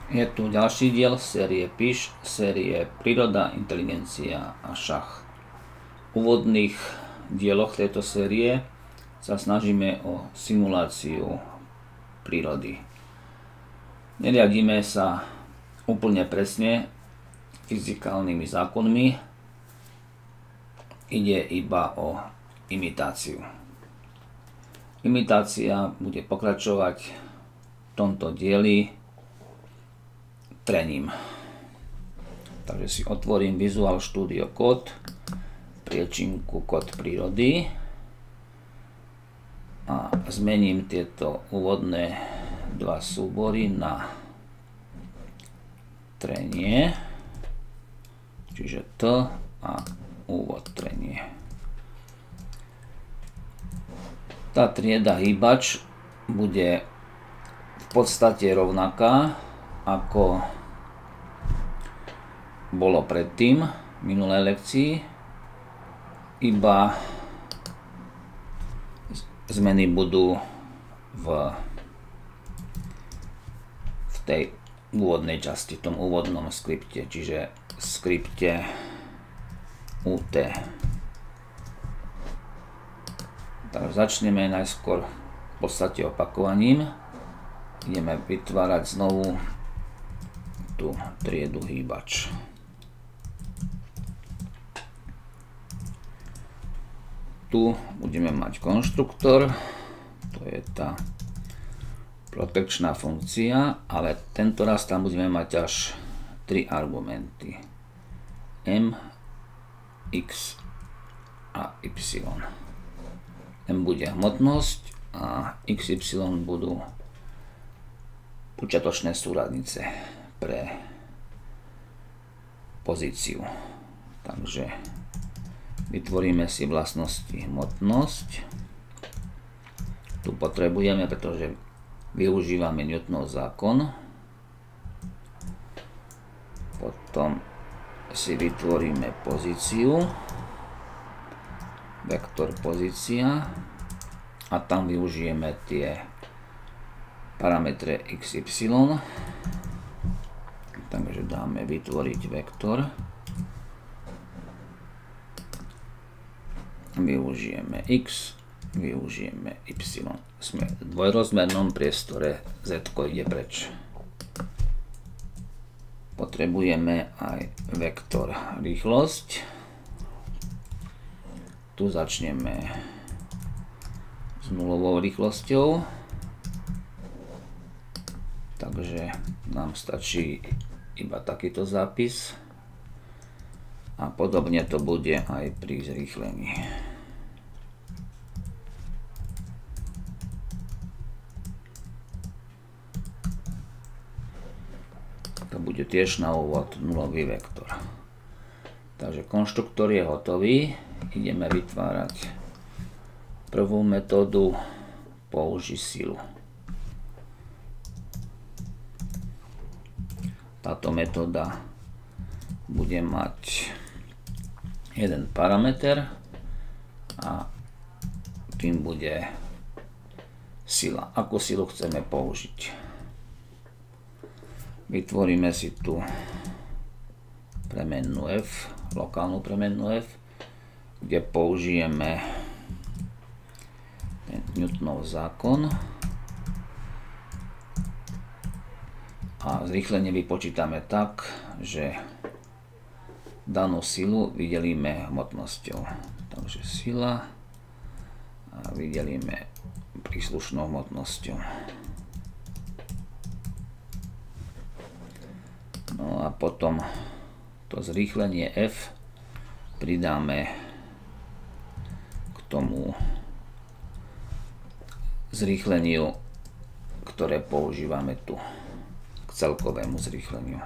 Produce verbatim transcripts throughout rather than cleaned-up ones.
Je tu ďalší diel série Píš, série Príroda, inteligencia a šach. V úvodných dieloch tejto série sa snažíme o simuláciu prírody. Neriadíme sa úplne presne fyzikálnymi zákonmi, ide iba o imitáciu. Imitácia bude pokračovať v tomto dieli trením. Takže si otvorím Visual Studio Code, priečinku kód prírody a zmením tieto úvodné dva súbory na trenie, čiže T a úvod trenie. Tá trieda hýbač bude v podstate rovnaká ako bolo predtým v minulej lekcii, iba zmeny budú v, v tej úvodnej časti, v tom úvodnom skripte, čiže v skripte U T. Takže začneme najskôr v podstate opakovaním. Ideme vytvárať znovu tú triedu hýbač. Tu budeme mať konštruktor, to je tá protekčná funkcia, ale tento raz tam budeme mať až tri argumenty: M, X a Y. M bude hmotnosť a X, Y budú počiatočné súradnice pre pozíciu. Takže vytvoríme si vlastnosti hmotnosť. Tu potrebujeme, pretože využívame Newtonov zákon. Potom si vytvoríme pozíciu, vektor pozícia, a tam využijeme tie parametre X, Y. Takže dáme vytvoriť vektor. Využijeme X, využijeme Y. Sme v dvojrozmernom priestore, Z ide preč. Potrebujeme aj vektor rýchlosť. Tu začneme s nulovou rýchlosťou. Takže nám stačí iba takýto zápis. A podobne to bude aj pri zrýchlení. To bude tiež na úvod nulový vektor. Takže konštruktor je hotový. Ideme vytvárať prvú metódu použi silu. Táto metóda bude mať jeden parameter a tým bude sila. Akú silu chceme použiť? Vytvoríme si tu premennú F, lokálnu premennú F, kde použijeme ten Newtonov zákon a zrýchlenie vypočítame tak, že danú silu vydelíme hmotnosťou. Takže sila a vydelíme príslušnou hmotnosťou. No a potom to zrýchlenie F pridáme k tomu zrýchleniu, ktoré používame tu, k celkovému zrýchleniu.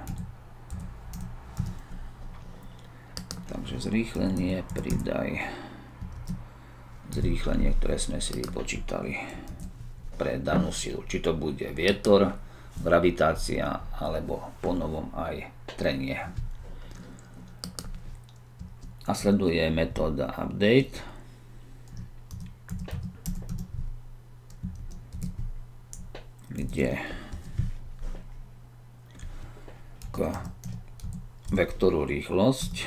Takže zrýchlenie pridaj zrýchlenie, ktoré sme si vypočítali pre danú silu. Či to bude vietor, gravitácia, alebo ponovom aj trenie. A sleduje metóda update. kde k vektoru rýchlosť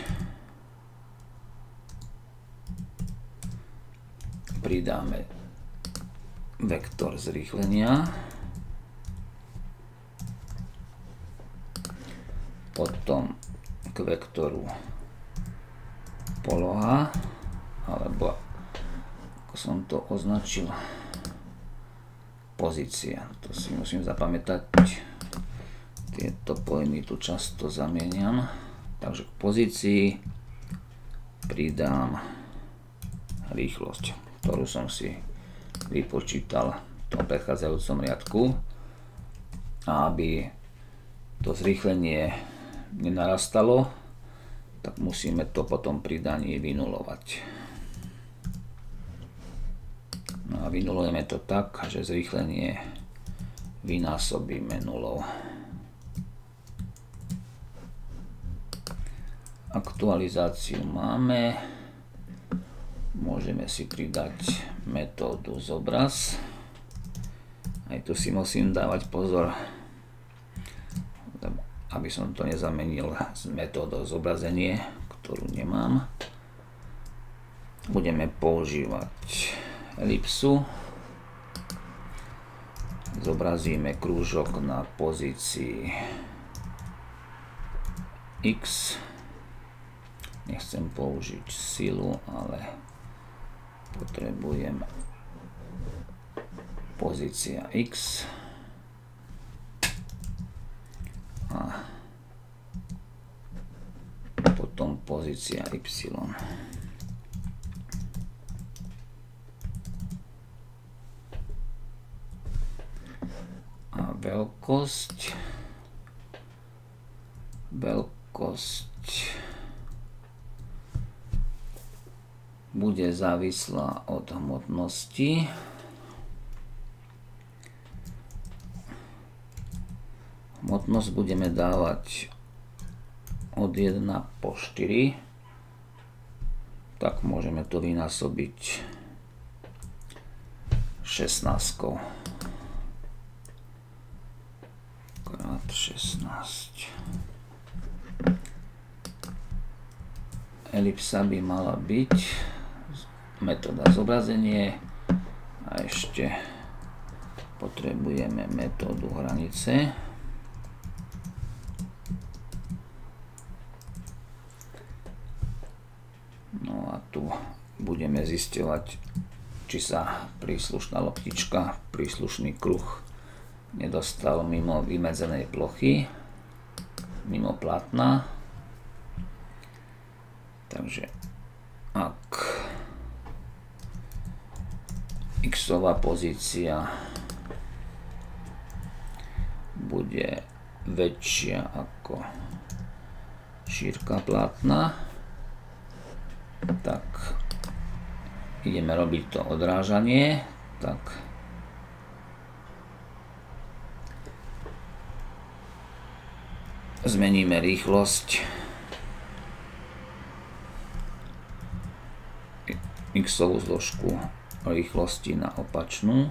pridáme vektor zrýchlenia, potom k vektoru poloha, alebo ako som to označil, pozícia. To si musím zapamätať. Tieto pojmy tu často zamieňam. Takže k pozícii pridám rýchlosť, ktorú som si vypočítal v tom predchádzajúcom riadku. A aby to zrýchlenie nenarastalo, tak musíme to potom pridaní vynulovať. No a vynulujeme to tak, že zrýchlenie vynásobíme nulou. Aktualizáciu máme. Môžeme si pridať metódu zobraz. Aj tu si musím dávať pozor, aby som to nezamenil s metódou zobrazenie, ktorú nemám. Budeme používať elipsu. Zobrazíme krúžok na pozícii X. Nechcem použiť silu, ale potrebujem pozícia X a potom pozícia Y. A veľkosť veľkosť bude závislá od hmotnosti. Hmotnosť budeme dávať od jeden po štyri. Tak môžeme to vynásobiť šestnásť krát šestnásť. Elipsa by mala byť metóda zobrazenie a ešte potrebujeme metódu hranice. No a tu budeme zisťovať, či sa príslušná loptička, príslušný kruh nedostal mimo vymedzenej plochy, mimo plátna. Takže ak x-ová pozícia bude väčšia ako šírka plátna, tak ideme robiť to odrážanie. Tak zmeníme rýchlosť x-ovú zložku rýchlosti na opačnú.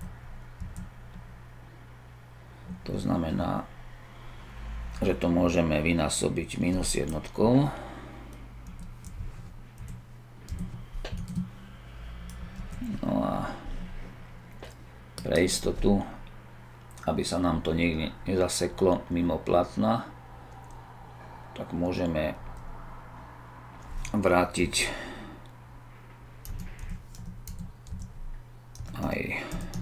To znamená, že to môžeme vynásobiť minus jednotkou. No a pre istotu, aby sa nám to niekde nezaseklo mimo plátna, tak môžeme vrátiť aj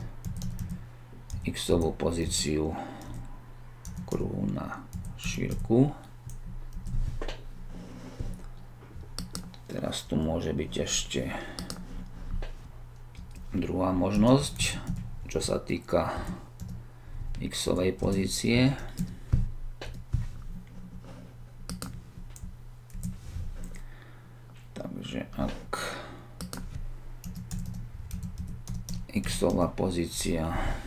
x-ovú pozíciu kruhu na šírku. Teraz tu môže byť ešte druhá možnosť, čo sa týka x-ovej pozície. Takže ak x-ová pozícia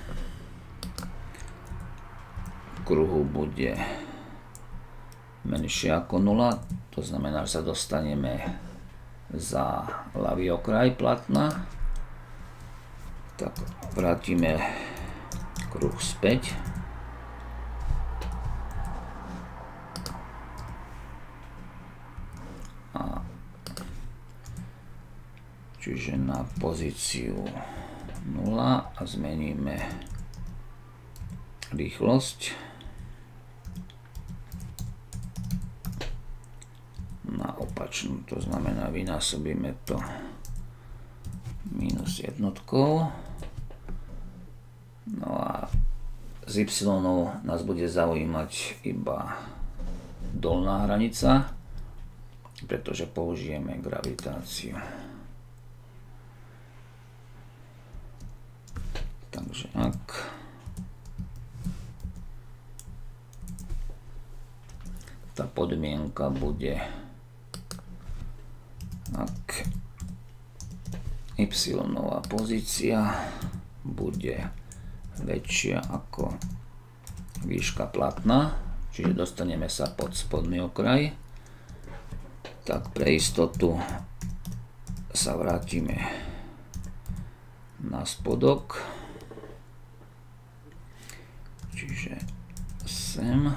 kruhu bude menšia ako nula, to znamená, že sa dostaneme za ľavý okraj plátna, tak vrátime kruh späť čiže na pozíciu nula a zmeníme rýchlosť na opačnú, to znamená vynásobíme to minus jednotkou. No a z y nás bude zaujímať iba dolná hranica, pretože použijeme gravitáciu. Takže ak tá podmienka bude, ak y-nová pozícia bude väčšia ako výška plátna, čiže dostaneme sa pod spodný okraj, tak pre istotu sa vrátime na spodok, čiže sem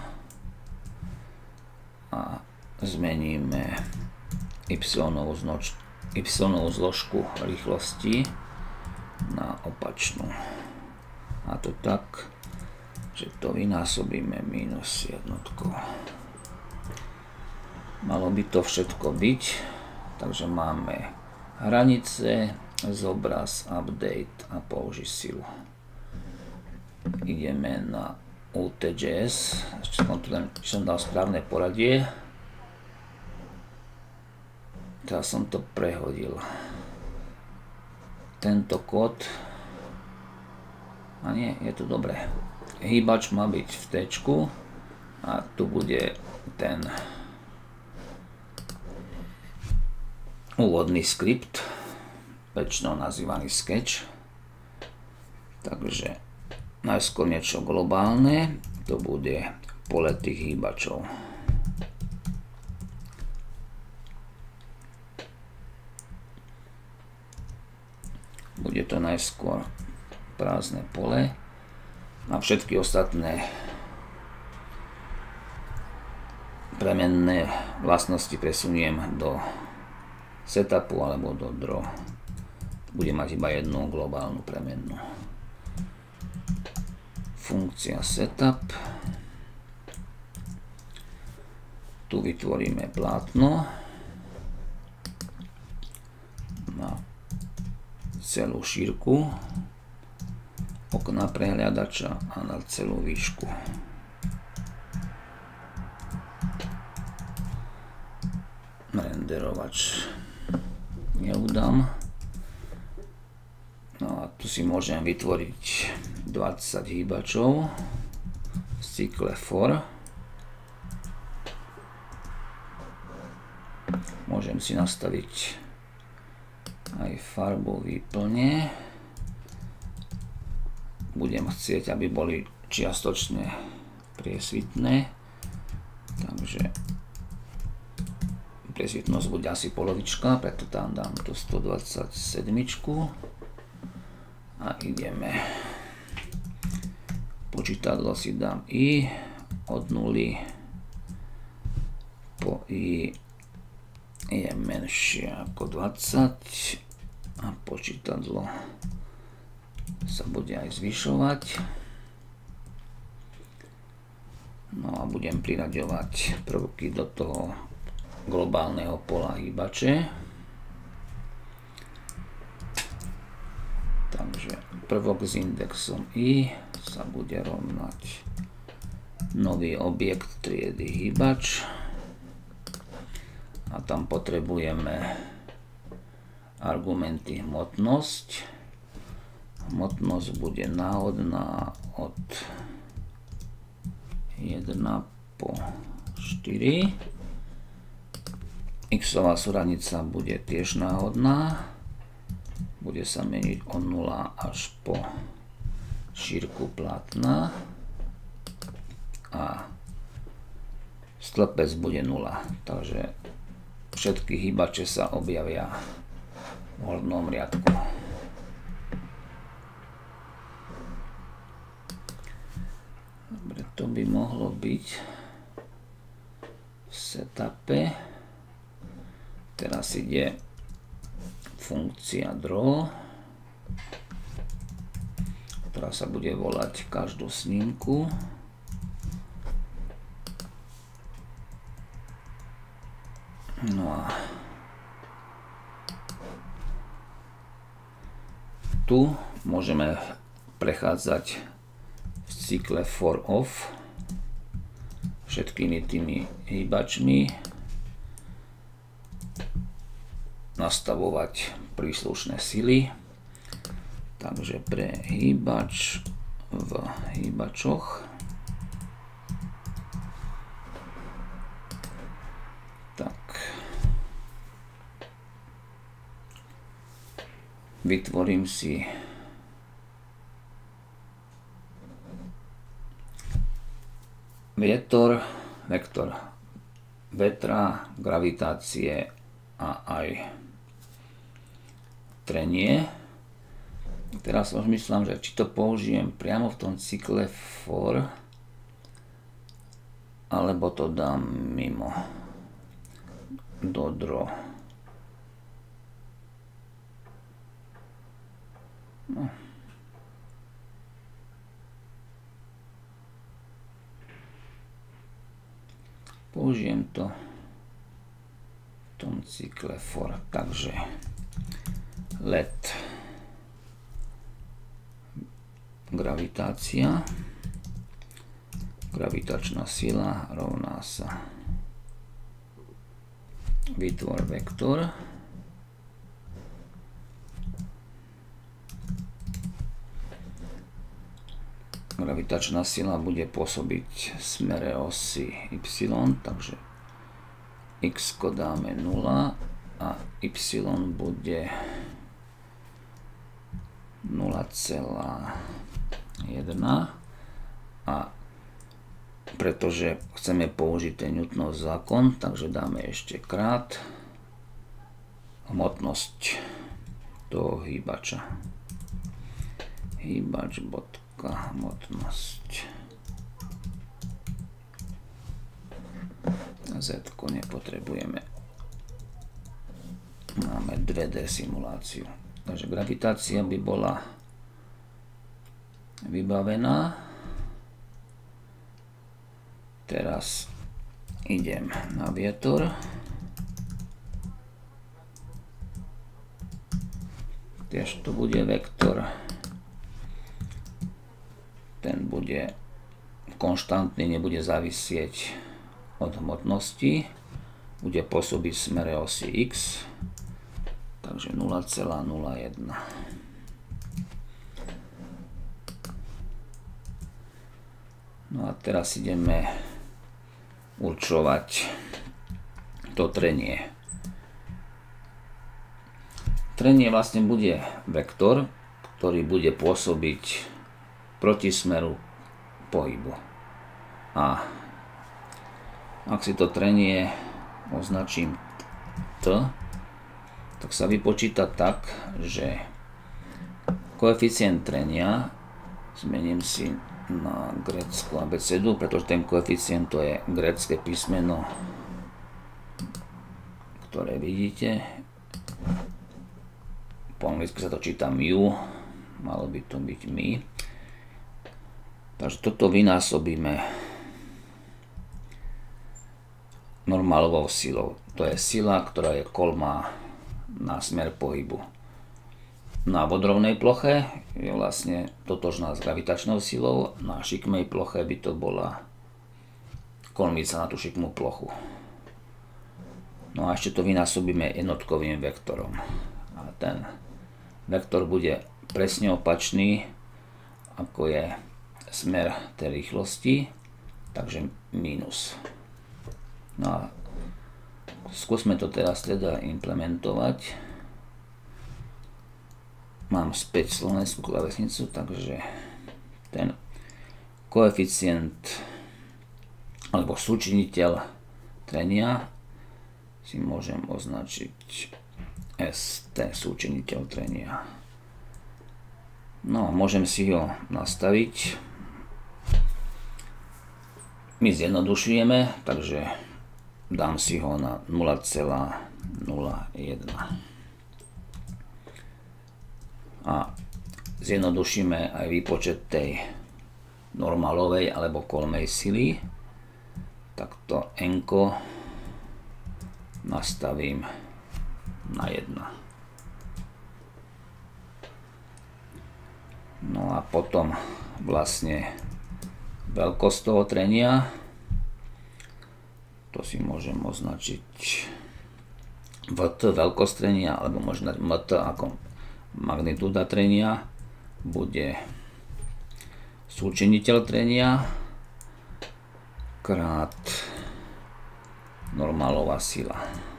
a zmeníme y-novú y-novú zložku rýchlosti na opačnú. A to tak, že to vynásobíme minus jednotkou. Malo by to všetko byť, takže máme hranice, zobraz, update a použi silu. Ideme na U T J S, ešte kontrolujem, či som dal správne poradie. Teraz som to prehodil. Tento kód, a nie, je to dobré. Hýbač má byť v T-čku a tu bude ten úvodný skript, väčšinou nazývaný sketch. Takže najskôr niečo globálne, to bude pole tých hýbačov. Bude to najskôr prázdne pole. A všetky ostatné premenné vlastnosti presuniem do setupu alebo do draw. Bude mať iba jednu globálnu premennú. Funkcia setup. Tu vytvoríme plátno na celú šírku okna prehliadača a na celú výšku. Renderovač neudám. No a tu si môžem vytvoriť dvadsať hýbačov v cykle for. Môžem si nastaviť aj farbu výplne. Budem chcieť, aby boli čiastočne priesvitné, takže priesvitnosť bude asi polovička, preto tam dám to stodvadsaťsedem a ideme. Počítadlo si dám i od nuly po i je menšie ako dvadsať a počítadlo sa bude aj zvyšovať. No a budem priraďovať prvky do toho globálneho pola hýbače. Takže prvok s indexom i sa bude rovnať nový objekt triedy hýbač. A tam potrebujeme argumenty hmotnosť. Hmotnosť bude náhodná od jeden po štyri. X-ová súradnica bude tiež náhodná. Bude sa meniť od nula až po šírku plátna. A stĺpec bude nula. Takže všetky hýbače sa objavia v hornom riadku. Dobre, to by mohlo byť v setupe. Teraz ide funkcia draw, ktorá sa bude volať každú snímku. No a tu môžeme prechádzať v cykle for off všetkými tými hýbačmi, nastavovať príslušné sily. Takže pre hýbač v hýbačoch tak vytvorím si vietor, vektor vetra, gravitácie a aj trenie. Teraz rozmýšľam, že či to použijem priamo v tom cykle for, alebo to dám mimo do draw. No. Použijem to v tom cykle for, takže let gravitácia, gravitačná sila rovná sa vytvor vektor, gravitačná sila bude pôsobiť v smere osy y, takže x dáme nula a y bude nula celá jeden a pretože chceme použiť ten Newtonov zákon, takže dáme ešte krát hmotnosť toho hýbača. Hýbač bodka hmotnosť. Z-ko nepotrebujeme. Máme dve dé simuláciu. Takže gravitácia by bola vybavená. Teraz idem na vietor. Tiež to bude vektor. Ten bude konštantný, nebude závisieť od hmotnosti. Bude pôsobiť v smere osy x. Takže nula celá nula jeden. No a teraz ideme určovať to trenie. Trenie vlastne bude vektor, ktorý bude pôsobiť proti smeru pohybu. A ak si to trenie označím T, tak sa vypočíta tak, že koeficient trenia zmením si na grécku abecedu, pretože ten koeficient to je grécke písmeno, ktoré vidíte. Po anglicky sa to číta mu, malo by to byť mi. Takže toto vynásobíme normálovou silou. To je sila, ktorá je kolmá na smer pohybu. Na vodrovnej ploche je vlastne totožná s gravitačnou silou, na šikmej ploche by to bola kolmica na tú šikmú plochu. No a ešte to vynásobíme jednotkovým vektorom. A ten vektor bude presne opačný, ako je smer tej rýchlosti, takže mínus. No a skúsme to teraz teda implementovať. Mám späť slovenskú klávesnicu, takže ten koeficient alebo súčiniteľ trenia si môžem označiť es té, súčiniteľ trenia. No, môžem si ho nastaviť. My zjednodušujeme, takže dám si ho na nula celá nula jeden. a zjednodušíme aj výpočet tej normálovej alebo kolmej sily. Takto N nastavím na jeden. No a potom vlastne veľkosť toho trenia, to si môžem označiť V T, veľkosť trenia, alebo možno M T ako magnitúda trenia, bude súčiniteľ trenia krát normálová sila.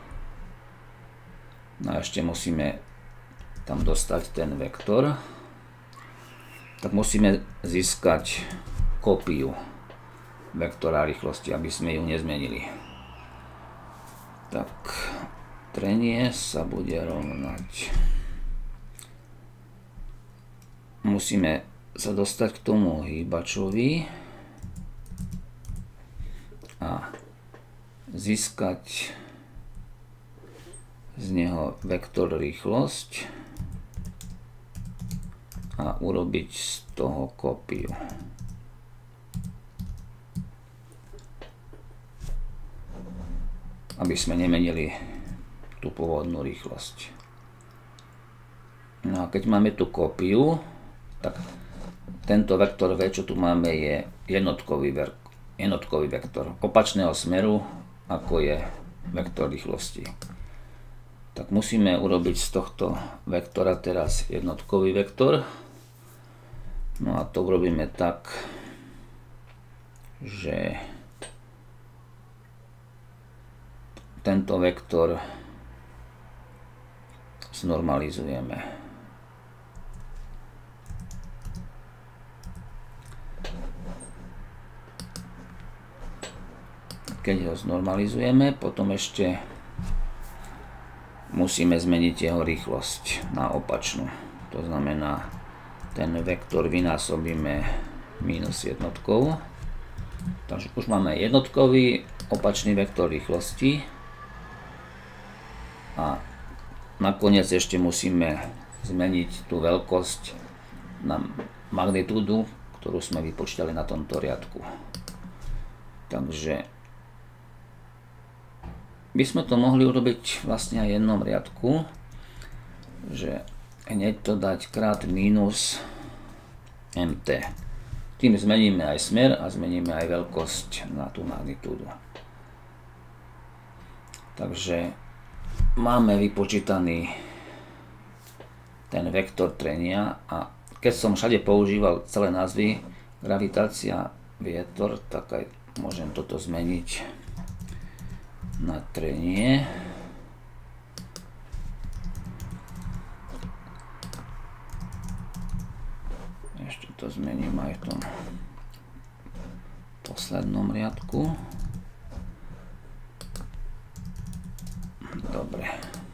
No a ešte musíme tam dostať ten vektor, tak musíme získať kópiu vektora rýchlosti, aby sme ju nezmenili. Tak trenie sa bude rovnať. Musíme sa dostať k tomu hýbačovi a získať z neho vektor rýchlosť a urobiť z toho kópiu. Aby sme nemenili tú pôvodnú rýchlosť. No a keď máme tú kópiu, tak tento vektor V, čo tu máme, je jednotkový, jednotkový vektor opačného smeru, ako je vektor rýchlosti. Tak musíme urobiť z tohto vektora teraz jednotkový vektor. No a to urobíme tak, že tento vektor znormalizujeme. Keď ho znormalizujeme, potom ešte musíme zmeniť jeho rýchlosť na opačnú. To znamená, ten vektor vynásobíme minus jednotkou. Takže už máme jednotkový opačný vektor rýchlosti. A nakoniec ešte musíme zmeniť tú veľkosť na magnitúdu, ktorú sme vypočítali na tomto riadku. Takže by sme to mohli urobiť vlastne aj v jednom riadku, že hneď to dať krát minus mt. Tým zmeníme aj smer a zmeníme aj veľkosť na tú magnitúdu. Takže máme vypočítaný ten vektor trenia a keď som všade používal celé názvy gravitácia, vietor, tak aj môžem toto zmeniť na trenie. Ešte to zmením aj v tom poslednom riadku. Dobre.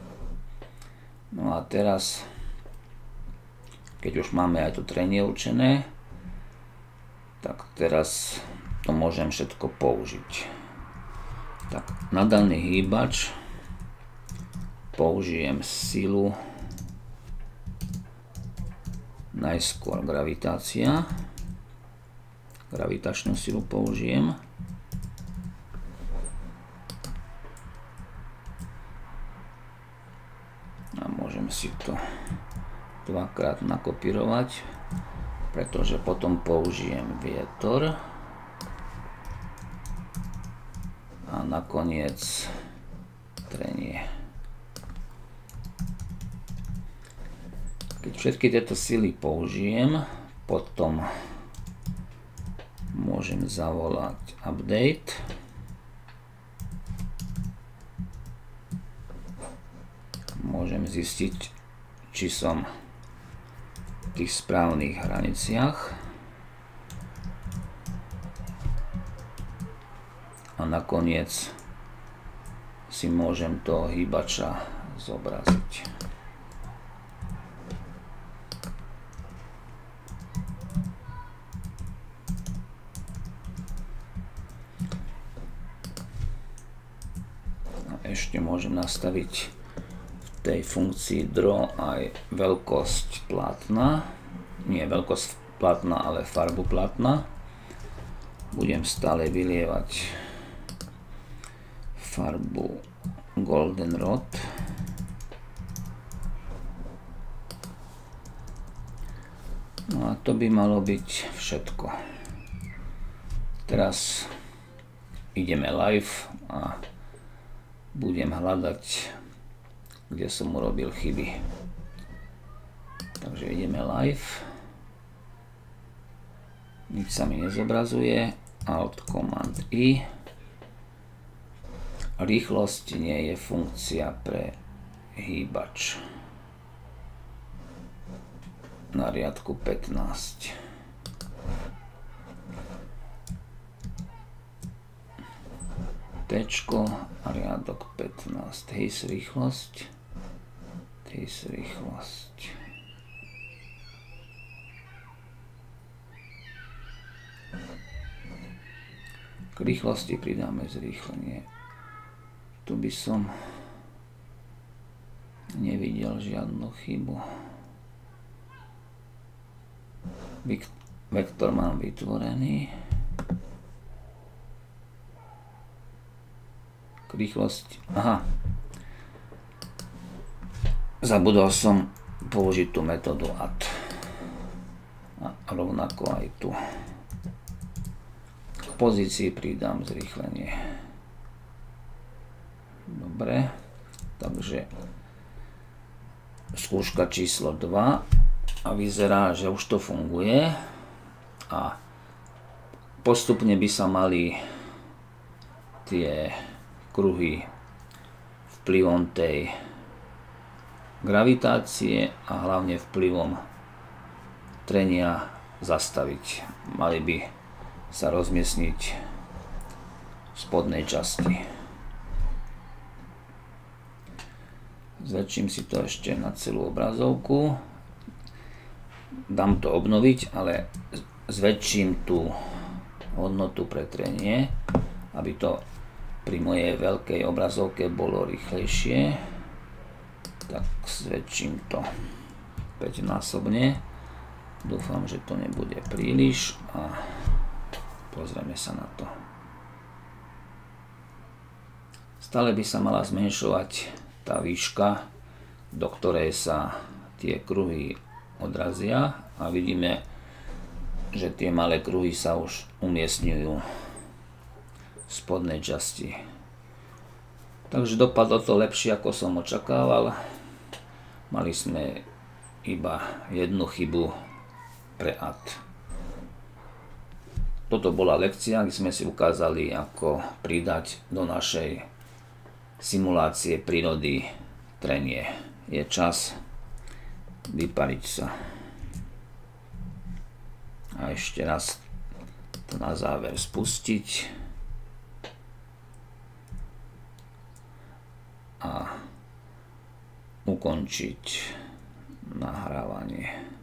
No a teraz, keď už máme aj to trenie určené, tak teraz to môžem všetko použiť. Tak na daný hýbač použijem silu, najskôr gravitácia, gravitačnú silu použijem. A môžem si to dvakrát nakopírovať, pretože potom použijem vietor. A nakoniec trenie. Keď všetky tieto sily použijem, potom môžem zavolať update. Môžem zistiť, či som v tých správnych hraniciach. A nakoniec si môžem toho hýbača zobraziť. A ešte môžem nastaviť v tej funkcii draw aj veľkosť plátna, nie veľkosť plátna, ale farbu plátna. Budem stále vylievať farbu goldenrod. No a to by malo byť všetko. Teraz ideme live a budem hľadať, kde som urobil chyby. Takže ideme live. Nič sa mi nezobrazuje. Alt Command I. Rýchlosť nie je funkcia pre hýbač. Na riadku pätnásť. Tečko a riadok pätnásť. His rýchlosť. His rýchlosť. K rýchlosti pridáme zrýchlenie. Tu by som nevidel žiadnu chybu. Vektor mám vytvorený. K rýchlosti. Aha. Zabudol som použiť tú metódu add. A rovnako aj tu. K pozícii pridám zrýchlenie. Dobre. Takže skúška číslo dva. A vyzerá, že už to funguje. A postupne by sa mali tie kruhy vplyvom tej gravitácie a hlavne vplyvom trenia zastaviť. Mali by sa rozmiestniť v spodnej časti. Zväčším si to ešte na celú obrazovku. Dám to obnoviť, ale zväčším tú hodnotu pre trenie, aby to pri mojej veľkej obrazovke bolo rýchlejšie. Tak zväčším to päťnásobne. Dúfam, že to nebude príliš a pozrieme sa na to. Stále by sa mala zmenšovať tá výška, do ktorej sa tie kruhy odrazia a vidíme, že tie malé kruhy sa už umiestňujú v spodnej časti. Takže dopadlo to lepšie, ako som očakával. Mali sme iba jednu chybu pre add. Toto bola lekcia, kde sme si ukázali, ako pridať do našej simulácie prírody trenie. Je čas vypariť sa. A ešte raz to na záver spustiť. A ukončiť nahrávanie.